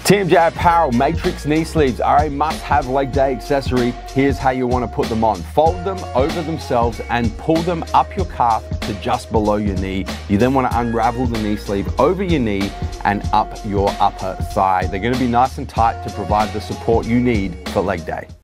TMJ Apparel Matrix knee sleeves are a must-have leg day accessory. Here's how you want to put them on. Fold them over themselves and pull them up your calf to just below your knee. You then want to unravel the knee sleeve over your knee and up your upper thigh. They're going to be nice and tight to provide the support you need for leg day.